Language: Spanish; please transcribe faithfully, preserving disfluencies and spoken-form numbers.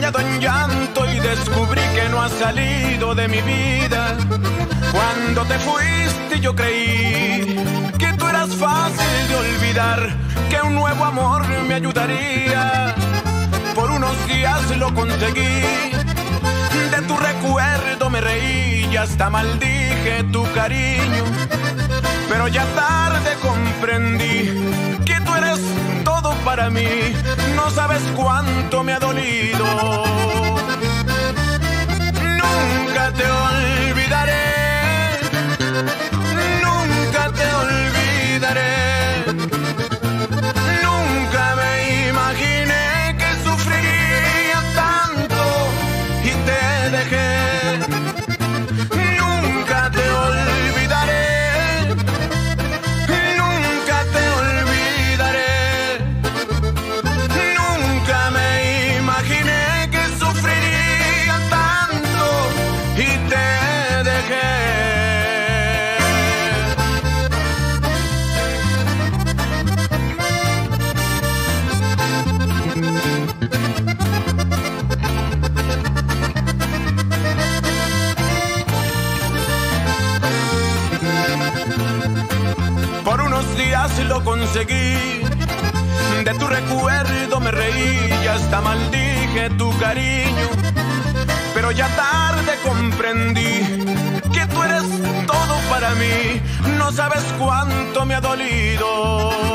bañado en llanto y descubrí que no has salido de mi vida. Cuando te fuiste yo creí que tú eras fácil de olvidar, que un nuevo amor me ayudaría. Por unos días lo conseguí, de tu recuerdo me reí y hasta maldije tu cariño. Pero ya tarde comprendí que tú eres todo para mí, no sabes cuánto me ha dolido. Nunca te olvidaré, nunca te olvidaré. Nunca me imaginé que sufriría tanto y te dejé. Nunca te olvidaré, nunca te olvidaré. Nunca me imaginé que sufriría tanto y te dejé. Por unos días lo conseguí, de tu recuerdo me reí y hasta maldije tu cariño. Pero ya tarde comprendí que tú eres todo para mí, no sabes cuánto me ha dolido.